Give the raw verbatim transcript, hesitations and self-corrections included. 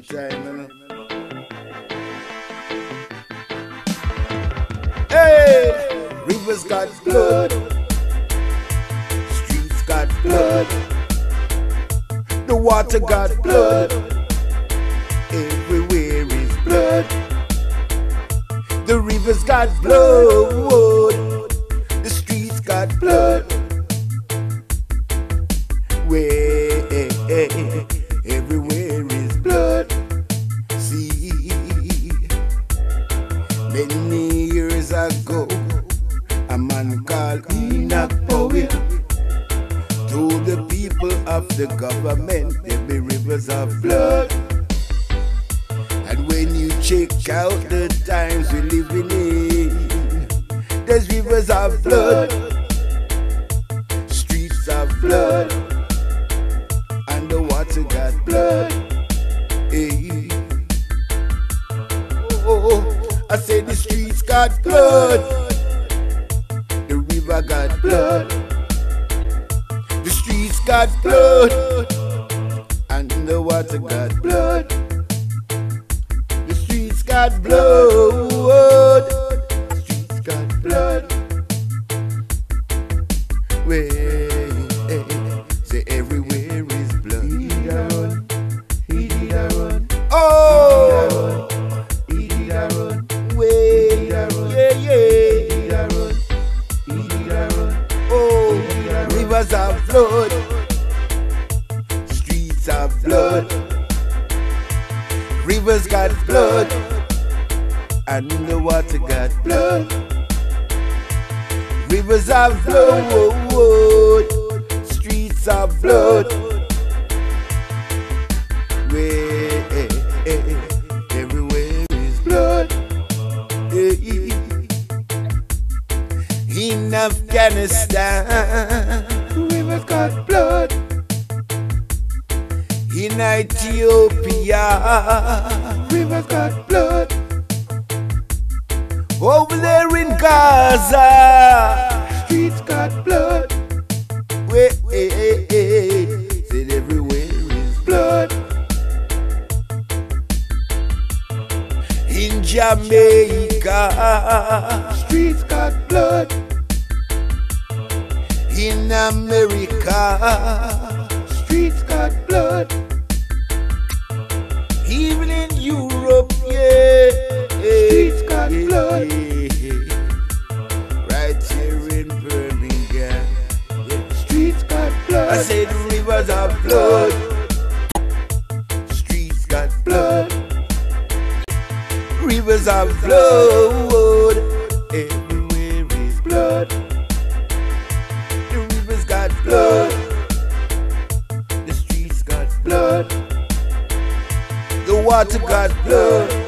sunshine. Hey, rivers got blood, streets got blood, the water got blood, everywhere is blood. The rivers got blood, the streets got blood. Where everywhere is blood. See, many years ago, a man called Enoch Powell told the people of the government there be rivers of blood. And when you check out the times we're living in, there's rivers of blood, streets of blood, and the water got blood. Hey. Oh, I said the streets got blood, the river got blood, the streets got blood, and the water got blood. The streets got blood, the streets got blood. Well, say everywhere is blood. He did a run, he did a run. Oh, he did a run. Well, yeah, yeah. He did a run, he did a run. Oh, rivers of blood, streets of blood. Rivers got blood, and the water got blood. Rivers of blood, streets of blood. Where everywhere is blood. In Afghanistan, rivers got blood. In Ethiopia, rivers got blood. Over there in Gaza, streets got blood. Wait, said everywhere is blood. In Jamaica, streets got blood. In America, streets got blood. Even in Europe, yeah, streets got yeah, blood. Yeah. Right here in Birmingham, yeah. Streets got blood. I say the rivers of blood, streets got blood. Rivers of blood, everywhere is blood. The rivers got blood, the streets got blood. The water got blood,